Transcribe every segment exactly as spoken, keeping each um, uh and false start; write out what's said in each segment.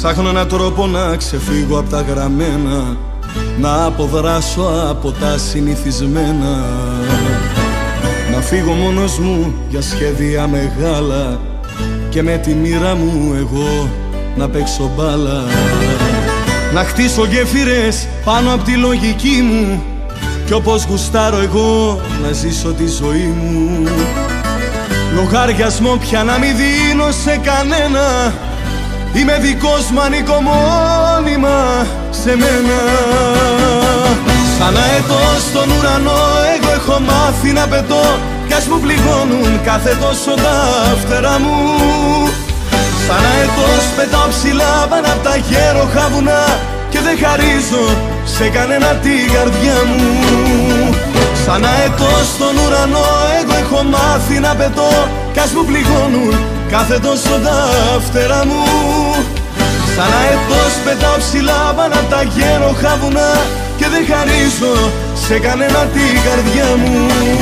Ψάχνω έναν τρόπο να ξεφύγω από τα γραμμένα, να αποδράσω από τα συνηθισμένα, να φύγω μόνος μου για σχέδια μεγάλα και με τη μοίρα μου εγώ να παίξω μπάλα. Να χτίσω γέφυρες πάνω από τη λογική μου κι όπως γουστάρω εγώ να ζήσω τη ζωή μου. Λογαριασμό πια να μην δίνω σε κανένα, είμαι δικός μου, ανήκω μόνιμα σε μένα. Σαν αετός στον ουρανό εγώ έχω μάθει να πετώ κι ας μου πληγώνουν κάθε τόσο τα φτερά μου. Σαν αετός πετάω ψηλά πάνω απ' τα γέροχα βουνά και δεν χαρίζω σε κανένα την καρδιά μου. Σαν αετός στον ουρανό εγώ έχω μάθει να πετώ κι ας μου πληγώνουν κάθε τόσο τα φτερά μου. Σαν αετός πετάω ψηλά πάνω απ' τα γέροχα βουνά και δεν χαρίζω σε κανένα την καρδιά μου.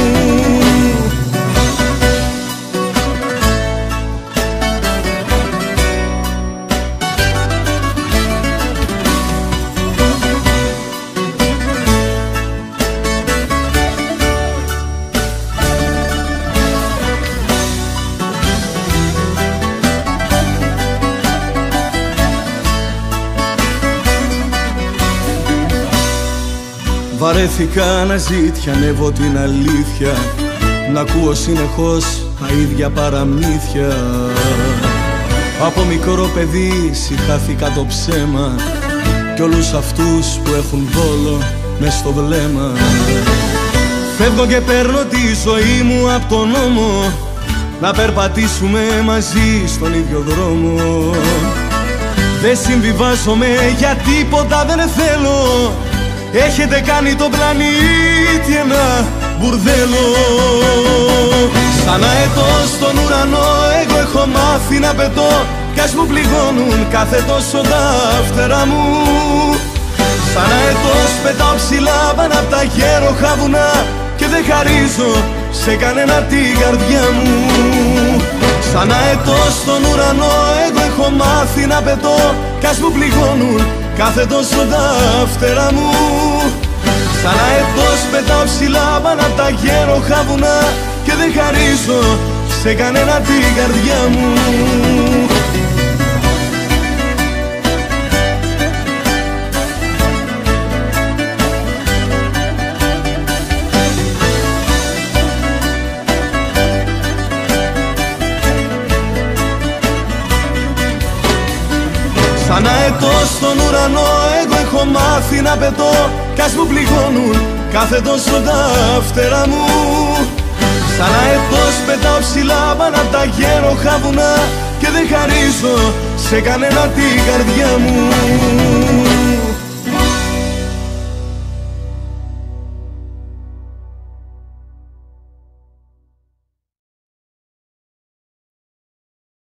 Βαρέθηκα να ζητιανεύω την αλήθεια, να ακούω συνεχώς τα ίδια παραμύθια. Από μικρό παιδί συχάθηκα το ψέμα κι όλους αυτούς που έχουν δόλο μες στο βλέμμα. Φεύγω και παίρνω τη ζωή μου απ' τον νόμο, να περπατήσουμε μαζί στον ίδιο δρόμο. Δεν συμβιβάζομαι για τίποτα δεν θέλω, έχετε κάνει τον πλανήτη ένα μπουρδέλο. Σαν αετός στον ουρανό εγώ έχω μάθει να πετώ κι ας μου πληγώνουν κάθε τόσο τα φτερά μου. Σαν αετός πετάω ψηλά πάνω απ' τα γέροχα βουνά και δεν χαρίζω σε κανένα την καρδιά μου. Σαν αετός στον ουρανό εγώ έχω μάθει να πετώ κι ας μου πληγώνουν κάθε τόσο τα φτερά μου. Σαν αετός πετάω ψηλά πάνω απ' τα γέροχα βουνά και δεν χαρίζω σε κανένα την καρδιά μου. Σαν αετός στον ουρανό εγώ έχω μάθει να πετώ κι ας μου πληγώνουν κάθε τόσο τα φτερά μου. Σαν αετός πετάω ψηλά πάνω απ' τα γέροχα βουνά και δεν χαρίζω σε κανένα την καρδιά μου.